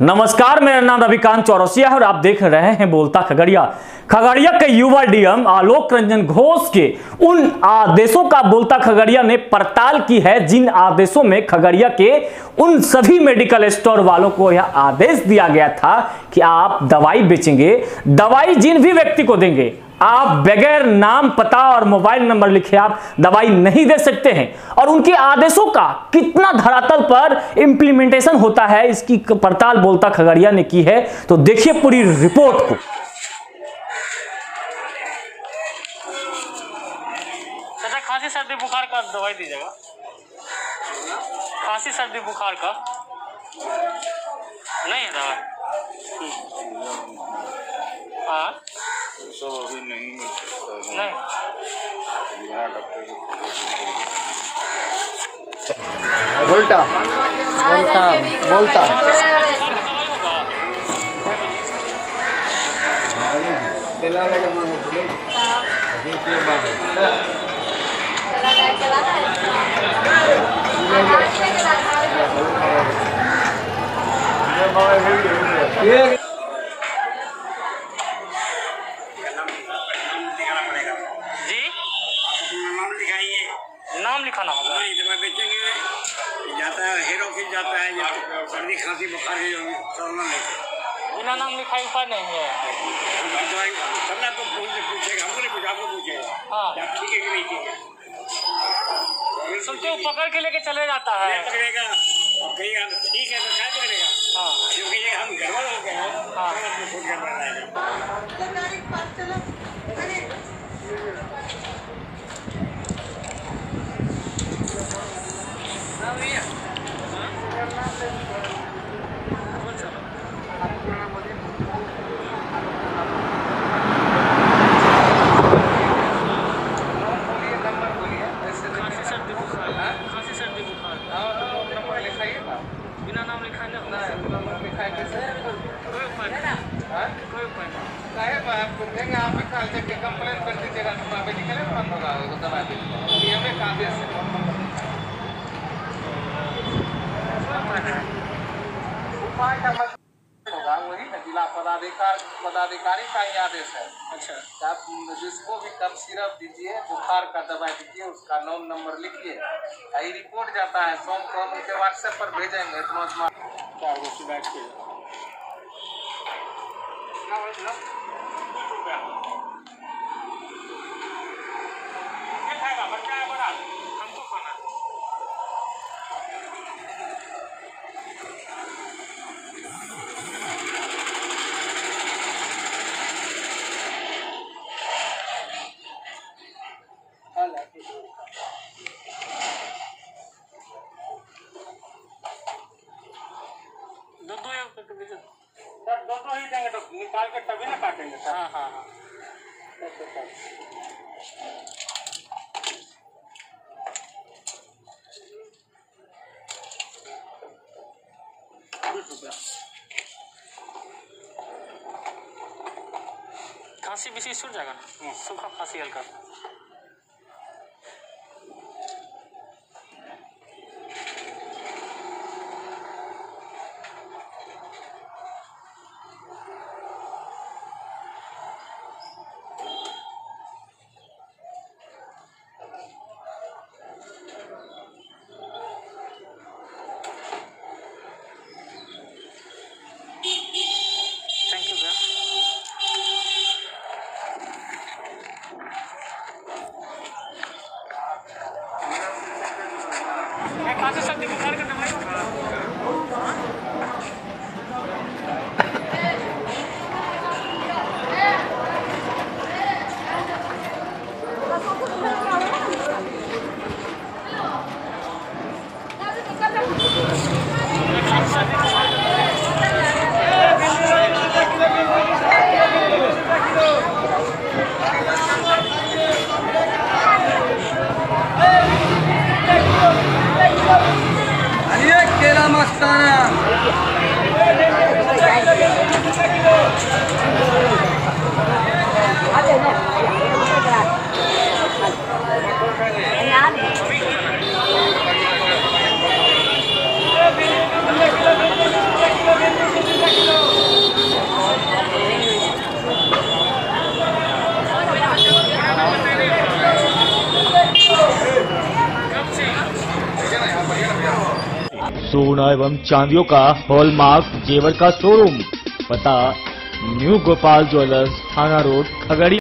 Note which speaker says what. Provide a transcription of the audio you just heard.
Speaker 1: नमस्कार, मेरा नाम रविकांत चौरसिया है और आप देख रहे हैं बोलता खगड़िया। खगड़िया के युवा डीएम आलोक रंजन घोष के उन आदेशों का बोलता खगड़िया ने पड़ताल की है, जिन आदेशों में खगड़िया के उन सभी मेडिकल स्टोर वालों को यह आदेश दिया गया था कि आप दवाई बेचेंगे, दवाई जिन भी व्यक्ति को देंगे आप बगैर नाम, पता और मोबाइल नंबर लिखे आप दवाई नहीं दे सकते हैं। और उनके आदेशों का कितना धरातल पर इंप्लीमेंटेशन होता है, इसकी पड़ताल बोलता खगड़िया ने की है। तो देखिए पूरी रिपोर्ट को।
Speaker 2: चाचा, खांसी सर्दी बुखार का दवाई दीजिएगा। खांसी सर्दी बुखार का नहीं है दवा। हाँ,
Speaker 3: सब अभी नहीं मिल सकता है।
Speaker 2: नहीं
Speaker 3: यहाँ डॉक्टर
Speaker 4: बोलता बोलता
Speaker 2: नाम लिखाना होगा।
Speaker 5: दवा बेचेंगे, जाता है हेरो फिर जाता है सर्दी खांसी बुखार
Speaker 2: बिना नाम लिखाए उपाय नहीं है।
Speaker 5: दवाई करना तो पूछेगा, हमको नहीं पूछा, आपको पूछेगा।
Speaker 2: हाँ,
Speaker 5: ठीक है कि नहीं ठीक है।
Speaker 2: सुनते हो पकड़ के लेके चले जाता है।
Speaker 5: पकड़ेगा कहेगा ठीक है तो क्या पकड़ेगा।
Speaker 2: हाँ,
Speaker 5: क्योंकि ये हम घर वाले हो गए हैं।
Speaker 2: हाँ।
Speaker 5: खुद कर रहा है।
Speaker 2: खांसी सर्दी बुखार बिना नाम लिखाए नहीं होगा। कोई उपाय नहीं, कोई उपाय नहीं।
Speaker 4: आपको देंगे, आप ही कल जाके कंप्लेंट कर दीजिएगा तो मेडिकल बंद होगा, दवा दीजिए हमें कहाँ दे उपाय का मतलब होगा वही ना, जिला पदाधिकारी का ही आदेश है।
Speaker 2: अच्छा,
Speaker 4: आप जिसको भी कब सिरप दीजिए, बुखार का दवाई दीजिए, उसका नाम नंबर लिखिए, यही रिपोर्ट जाता है सोम को हम उनके व्हाट्सएप पर भेजेंगे।
Speaker 5: क्या होगा उसकी बैठ के
Speaker 2: बच्चा है बड़ा, हमको खाना।
Speaker 5: दो ही देंगे तो निकाल के तभी ना काटेंगे सर।
Speaker 2: हाँ हाँ हाँ, खांसी बेसी छूट जाएगा ना, सूखा खांसी हल्का। थैंक यू भैया।
Speaker 6: सोना एवं चांदियों का हॉलमार्क जेवर का शोरूम। पता न्यू गोपाल ज्वेलर्स, थाना रोड, खगड़िया।